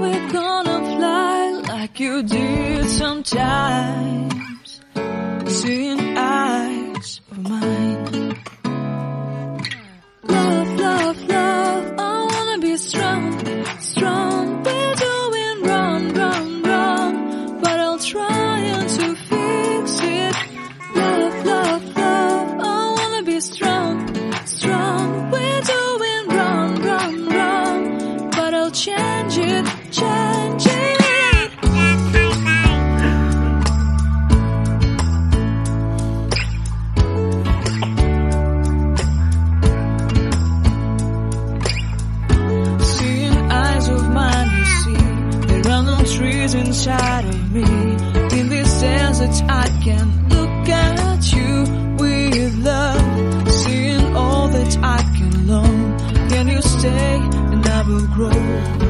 we're gonna fly like you did sometimes. Seeing eyes of mine. Love, love, love, I wanna be strong, strong. We're doing wrong, wrong, wrong, but I'll try to fix it. Love, love, love, I wanna be strong, strong. We're doing wrong, wrong, wrong, but I'll change it, change it. Trees inside of me. In this desert I can look at you with love. Seeing all that I can learn. Can you stay and I will grow?